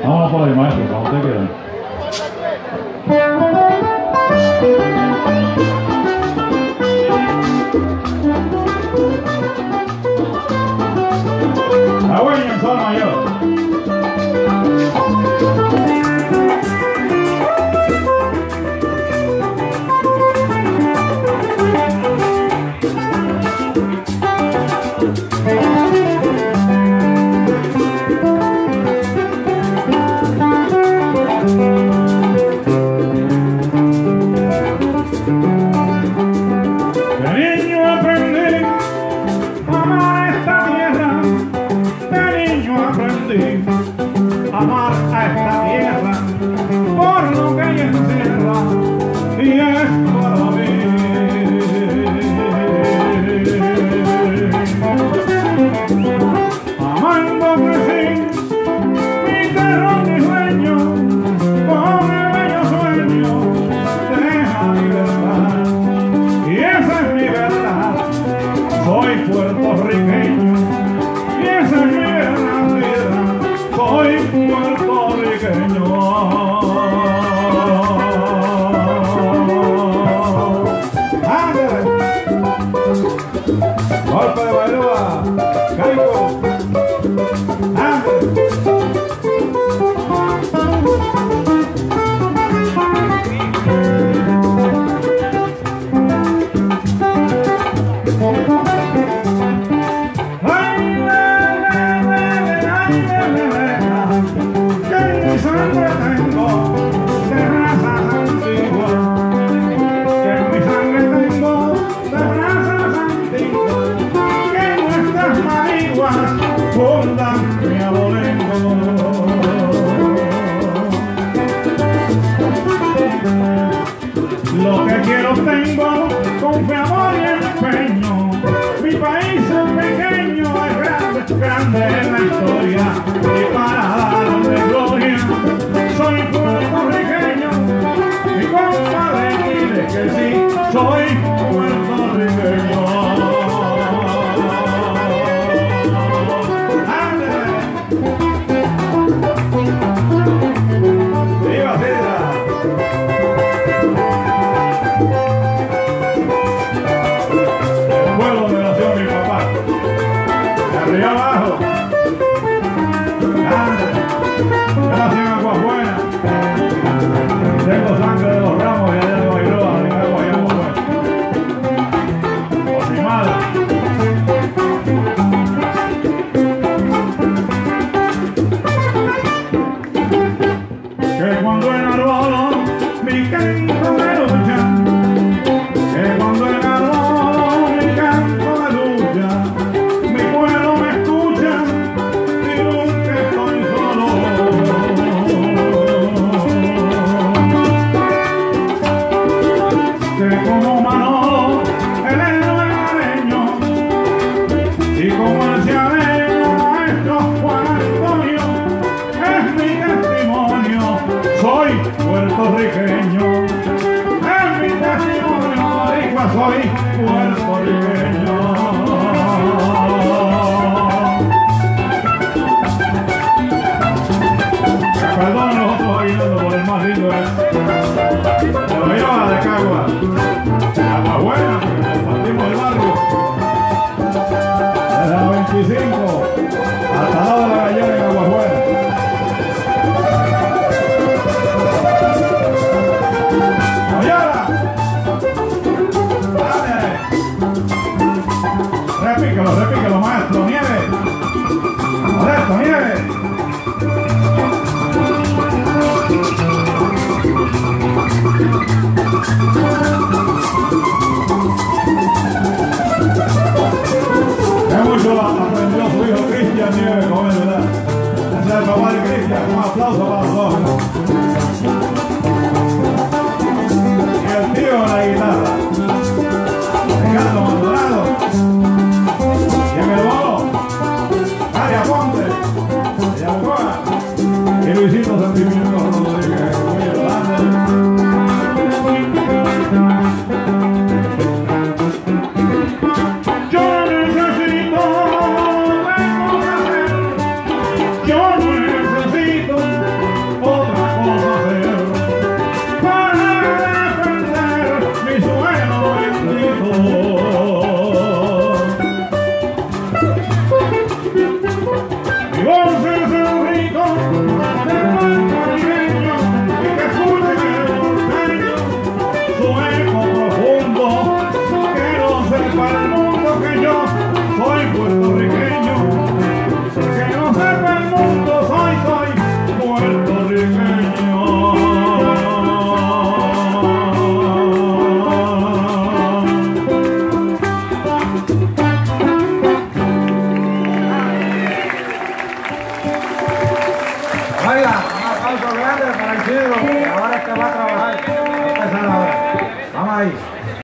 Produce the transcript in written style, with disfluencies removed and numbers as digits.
Vámonos por ahí, maestro, cuando usted quiera. La huella en sol mayor. Amar a esta tierra por lo que ella encierra y es para mí. Amando crecí, mi terror, mi sueño, con el bello sueño de la libertad. Y esa es mi verdad, soy puertorriqueño y esa es mi verdad. Soy puertorriqueño. ¡Ándale! Golpe de Bailoa, Caico. ¡Ándale! Fundan mi abolengo. Lo que quiero tengo con fe, amor y empeño. Mi país es pequeño, es grande, grande en la historia. Y para darle gloria soy puertorriqueño. Mi compadre dile que sí, soy puertorriqueño. Arriba abajo. Yo nací en Aguas Buenas. Tengo sangre de los Ramos y allá de Bailoa, de Aguas Buenas. Por mi madre. Que cuando enarbolo mi canto de lucha, que cuando enarbolo mi canto de lucha, como Manolo, el hermaneño, y como el cialero, maestro Juan Antonio, es mi testimonio, soy puertorriqueño, es mi testimonio, boricua, soy puertorriqueño. Perdón, los otros bailando por el más lindo de Bailoa, de Cagua. Agua Buena, partimos del barrio. Desde la 25 hasta el lado de la Gallera en Agua Buena. ¡Ayala! ¡Dale! Repíquelo, maestro. ¡Nieve! ¡Modesto, nieve! Mucho aprendió su hijo Cristian Nieves con él, ¿verdad? Ese es el papá de Cristian, un aplauso para los dos. Y el tío de la guitarra, Ricardo Maldonado. Y en el bolo, María Ponte, de Yabucoa. Y Luisito Sentimiento Rodríguez.